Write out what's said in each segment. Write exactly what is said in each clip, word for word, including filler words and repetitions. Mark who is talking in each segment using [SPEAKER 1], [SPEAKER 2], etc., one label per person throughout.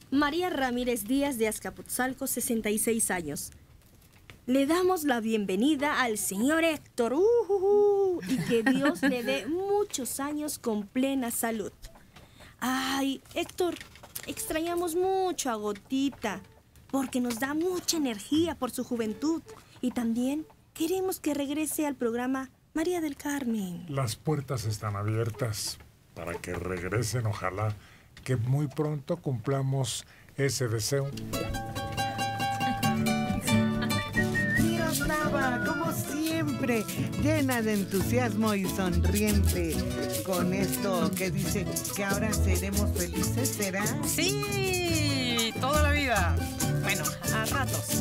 [SPEAKER 1] María Ramírez Díaz de Azcapotzalco, sesenta y seis años. Le damos la bienvenida al señor Héctor. Uh, uh, uh, y que Dios le dé muchos años con plena salud. Ay, Héctor, extrañamos mucho a Gotita, porque nos da mucha energía por su juventud. Y también queremos que regrese al programa María del Carmen.
[SPEAKER 2] Las puertas están abiertas para que regresen, ojalá que muy pronto cumplamos ese deseo.
[SPEAKER 3] Miroslava, como siempre, llena de entusiasmo y sonriente con esto que dice que ahora seremos felices, ¿será?
[SPEAKER 4] Sí, toda la vida. Bueno, a ratos.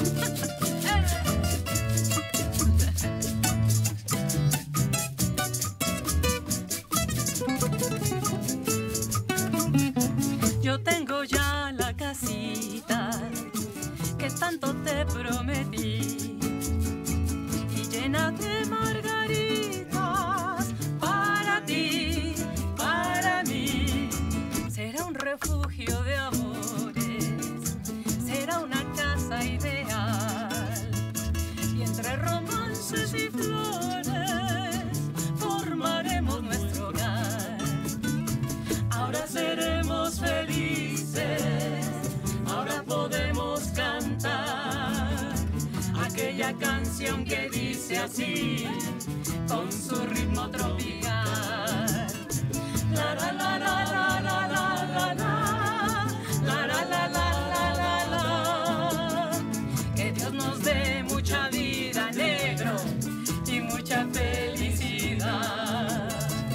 [SPEAKER 4] Yo tengo ya la casita que tanto te prometí y llena de margaritas para ti, para mí. Será un refugio de amores, será una casa ideal y entre romances y flores formaremos nuestro hogar. Ahora seremos felices, ahora podemos cantar aquella canción que dice así, con su ritmo tropical. La la la la la la la la la, la la la la la la la. Que Dios nos dé mucha vida, negro, y mucha felicidad.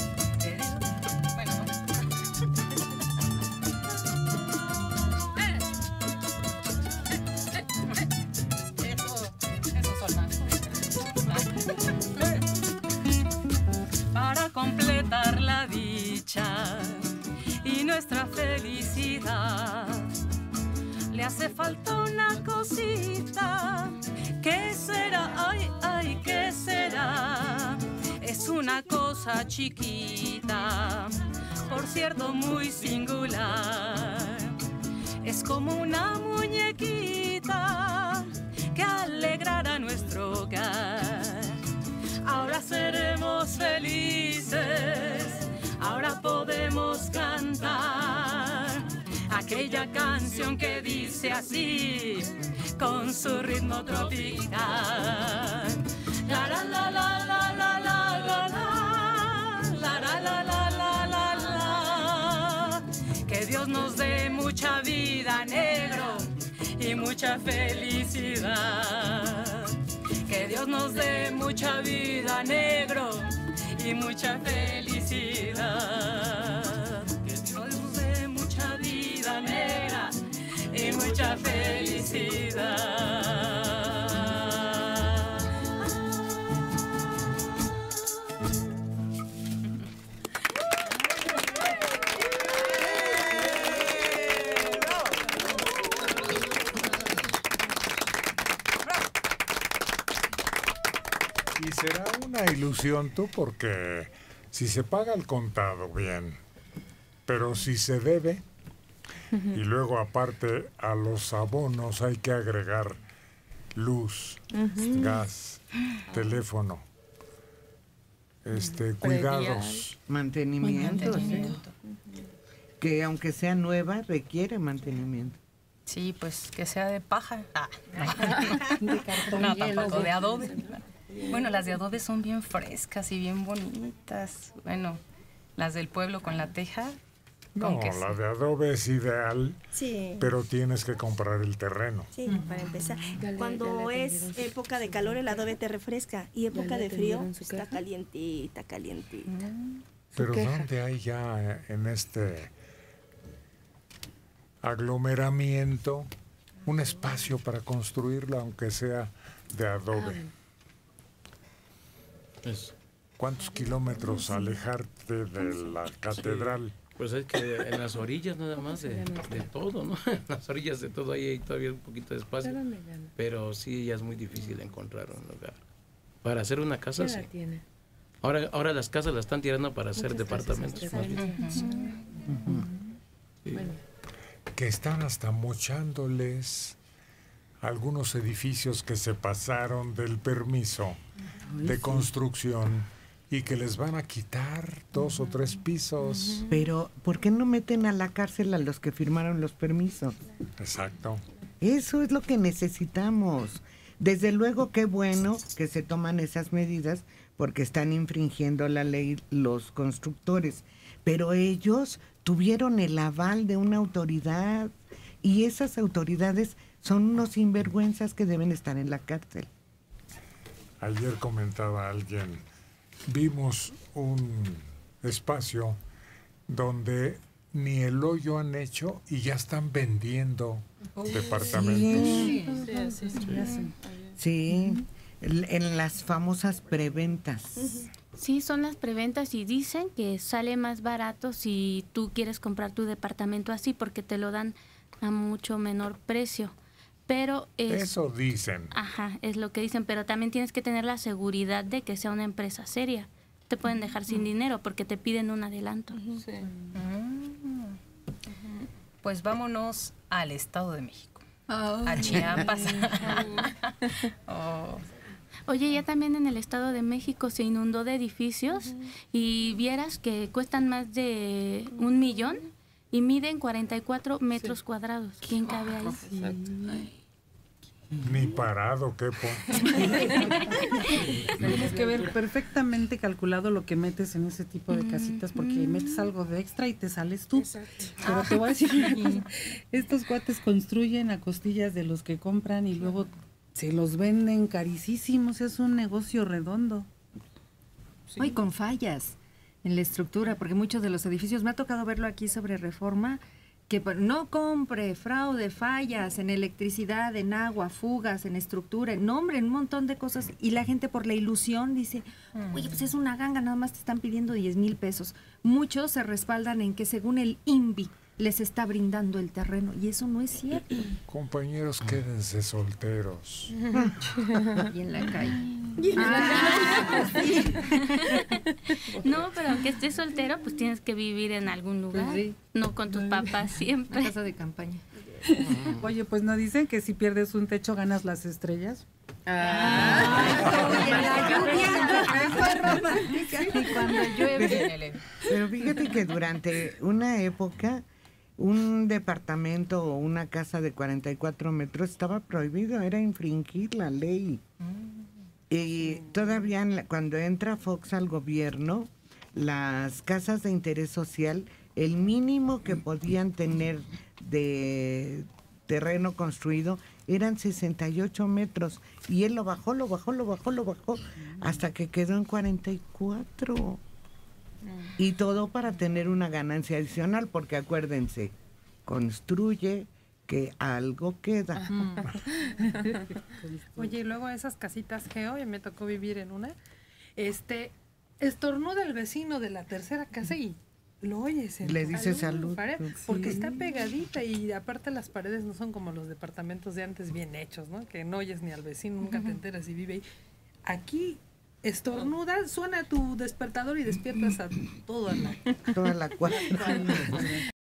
[SPEAKER 4] Para completar la dicha y nuestra felicidad le hace falta una cosita. ¿Qué será? Ay, ay, ¿qué será? Es una cosa chiquita, por cierto muy singular. Es como una muñequita que alegrará nuestro hogar. Ahora seremos felices, ahora podemos cantar aquella canción que dice así, con su ritmo tropical. La la la la la la la la la la la la la la la. Que Dios nos dé mucha vida, negro, y mucha felicidad. Que Dios nos dé mucha vida, negro, y mucha felicidad. Que Dios nos dé mucha vida, negra, y mucha felicidad.
[SPEAKER 2] Y será una ilusión tú, porque si se paga el contado, bien, pero si se debe, y luego aparte a los abonos hay que agregar luz, uh-huh. gas, teléfono, este, cuidados,
[SPEAKER 3] mantenimiento, mantenimiento. ¿Sí? Que aunque sea nueva requiere mantenimiento.
[SPEAKER 4] Sí, pues que sea de paja. Ah, no.
[SPEAKER 5] De cartón.
[SPEAKER 4] No, tampoco de adobe. Bueno, las de adobe son bien frescas y bien bonitas. Bueno, las del pueblo con la teja.
[SPEAKER 2] No, la de adobe es ideal,
[SPEAKER 1] sí,
[SPEAKER 2] pero tienes que comprar el terreno.
[SPEAKER 1] Sí, uh-huh. para empezar. Dale, Cuando dale, es época de calor, el adobe te refresca, y época dale, de frío está calientita, calientita. Uh-huh.
[SPEAKER 2] Pero ¿dónde hay ya en este aglomeramiento un espacio para construirla, aunque sea de adobe? Ah.
[SPEAKER 6] Pues,
[SPEAKER 2] ¿cuántos kilómetros alejarte de la catedral?
[SPEAKER 6] Pues es que en las orillas nada más de, de todo, ¿no? En las orillas de todo ahí hay todavía un poquito de espacio. Pero sí, ya es muy difícil encontrar un lugar. Para hacer una casa, sí. Ahora, ahora las casas las están tirando para hacer departamentos más bien.
[SPEAKER 2] Sí. que están hasta mochándoles algunos edificios que se pasaron del permiso de construcción y que les van a quitar dos o tres pisos.
[SPEAKER 3] Pero, ¿por qué no meten a la cárcel a los que firmaron los permisos?
[SPEAKER 2] Exacto.
[SPEAKER 3] Eso es lo que necesitamos. Desde luego, qué bueno que se toman esas medidas porque están infringiendo la ley los constructores. Pero ellos tuvieron el aval de una autoridad y esas autoridades son unos sinvergüenzas que deben estar en la cárcel.
[SPEAKER 2] Ayer comentaba alguien, vimos un espacio donde ni el hoyo han hecho y ya están vendiendo oh, departamentos.
[SPEAKER 3] Sí,
[SPEAKER 5] sí, sí, sí, sí.
[SPEAKER 3] sí. En las famosas preventas.
[SPEAKER 7] Sí, son las preventas y dicen que sale más barato si tú quieres comprar tu departamento así porque te lo dan a mucho menor precio. Pero es,
[SPEAKER 2] eso dicen.
[SPEAKER 7] Ajá, es lo que dicen, pero también tienes que tener la seguridad de que sea una empresa seria. Te pueden dejar sin dinero porque te piden un adelanto.
[SPEAKER 5] Sí. Pues vámonos al Estado de México, oh. a Chiapas.
[SPEAKER 7] oh. Oye, ya también en el Estado de México se inundó de edificios uh-huh. y vieras que cuestan más de un millón y miden cuarenta y cuatro metros sí. cuadrados. ¿Quién cabe ahí? Sí.
[SPEAKER 2] Ni parado, qué po.
[SPEAKER 8] Tienes que ver perfectamente calculado lo que metes en ese tipo de casitas porque mm. metes algo de extra y te sales tú. Exacto. Pero te voy a decir una cosa, estos cuates construyen a costillas de los que compran y luego se los venden carísimos, es un negocio redondo.
[SPEAKER 9] Sí. Y con fallas en la estructura, porque muchos de los edificios, me ha tocado verlo aquí sobre Reforma, que no compre, fraude, fallas en electricidad, en agua, fugas, en estructura, en nombre, en un montón de cosas, y la gente por la ilusión dice, oye, pues es una ganga, nada más te están pidiendo diez mil pesos. Muchos se respaldan en que según el INVI les está brindando el terreno, y eso no es cierto.
[SPEAKER 2] Compañeros, quédense solteros.
[SPEAKER 9] Y en la calle.
[SPEAKER 7] Ah, sí. No, pero aunque estés soltero, pues tienes que vivir en algún lugar, pues sí. no con tus papás siempre.
[SPEAKER 9] Una casa de campaña.
[SPEAKER 8] Oye, pues no dicen que si pierdes un techo ganas las estrellas.
[SPEAKER 9] Ah, y cuando llueve.
[SPEAKER 3] Pero fíjate que durante una época un departamento o una casa de cuarenta y cuatro metros estaba prohibido, era infringir la ley. Mm. Y todavía en la, cuando entra Fox al gobierno, las casas de interés social, el mínimo que podían tener de terreno construido eran sesenta y ocho metros. Y él lo bajó, lo bajó, lo bajó, lo bajó, hasta que quedó en cuarenta y cuatro. Y todo para tener una ganancia adicional, porque acuérdense, construye que algo queda.
[SPEAKER 8] Oye, y luego esas casitas Geo, y me tocó vivir en una, este, estornuda el vecino de la tercera casa y lo oyes.
[SPEAKER 3] Le dice salud.
[SPEAKER 8] Pared, porque sí. está pegadita y aparte las paredes no son como los departamentos de antes bien hechos, ¿no? Que no oyes ni al vecino, nunca uh-huh. te enteras si vive ahí. Aquí estornuda, suena tu despertador y despiertas a toda la...
[SPEAKER 3] Toda la cuadra.